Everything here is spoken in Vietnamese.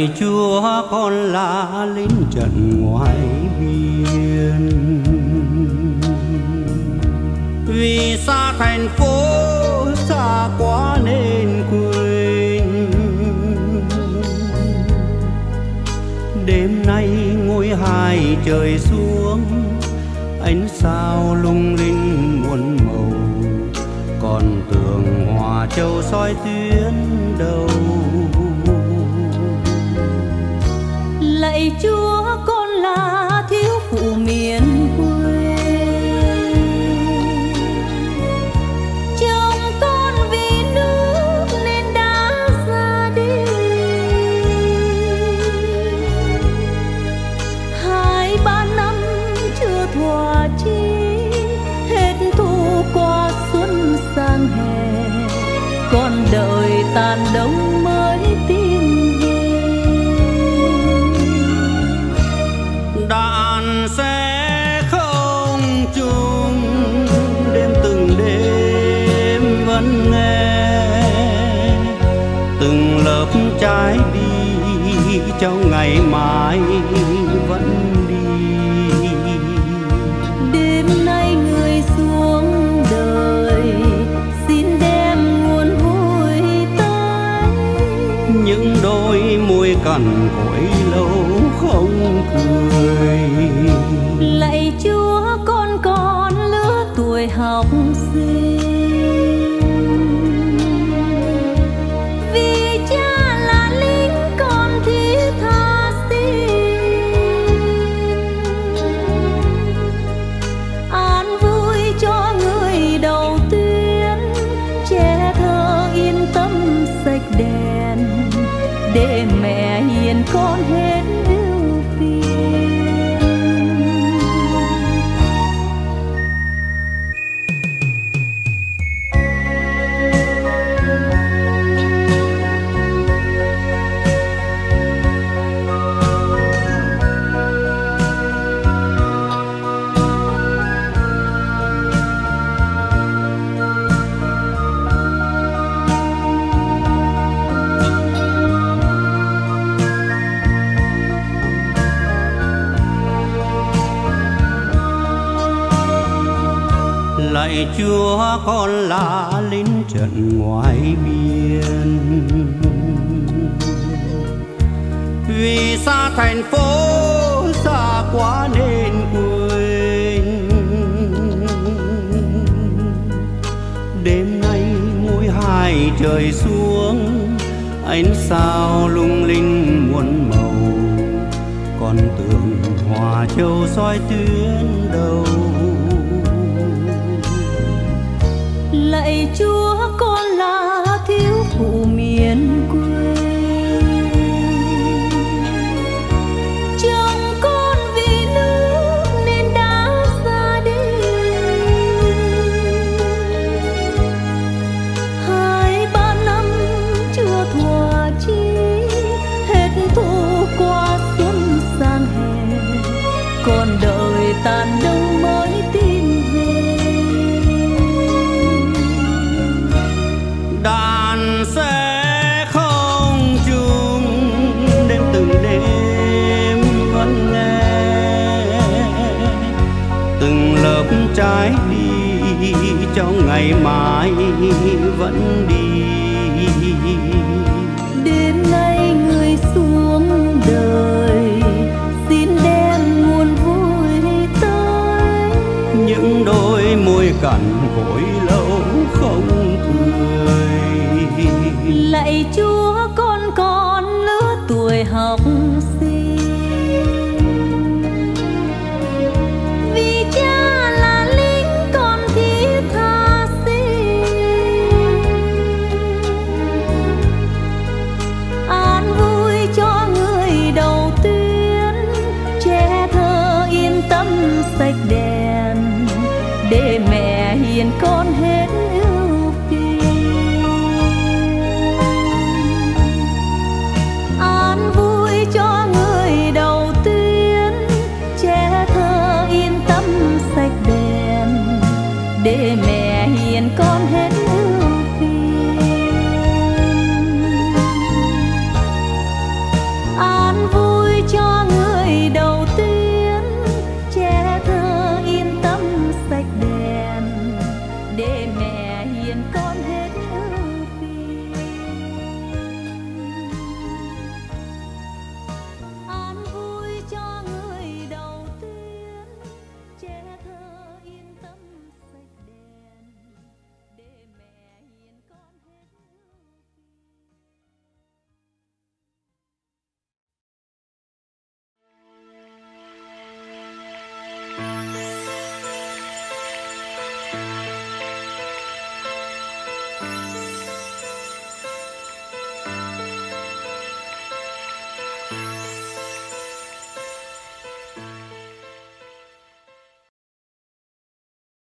Lạy Chúa, con là lính trận ngoài biên, vì xa thành phố, xa quá nên quên. Đêm nay ngôi hai trời xuống, ánh sao lung linh muôn màu, còn tường Hòa Châu soi tuyến đầu. Lạy Chúa, con là thiếu phụ miền quê, chồng con vì nước nên đã ra đi. 2-3 năm chưa thỏa chí, hết thu qua xuân sang hè, con đợi tàn đông mới tìm về. Đàn sẽ không chung đêm từng đêm vẫn nghe, từng lớp trái đi trong ngày mai vẫn đi. Đêm nay người xuống đời, xin đem nguồn vui tới. Những đôi môi cằn cỗi lâu không cười. Lạy Chúa, con còn lứa tuổi học sinh, vì cha là lính con thiết tha xin. An vui cho người đầu tuyến, trẻ thơ yên tâm sạch đèn, để mẹ hiền con hết ưu phiền. Lạy Chúa, con là lính trận ngoài biên, vì xa thành phố, xa quá nên quên. Đêm nay ngôi hai trời xuống, ánh sao lung linh muôn màu, con tường Hòa Châu soi tuyến đầu. Lạy Chúa, con là thiếu phụ miền quê, chồng con vì nước nên đã ra đi. 2-3 năm chưa thỏa chí, hết thu qua xuân sang hè, còn đợi tàn đông mới tìm về. Đàn sẽ không chung đêm từng đêm vẫn nghe, từng lớp trái đi trong ngày mai vẫn đi. Đêm nay người xuống đời, xin đem nguồn vui tới. Những đôi môi cằn cỗi lâu không cười. Lạy Chúa, con còn lứa tuổi học sinh,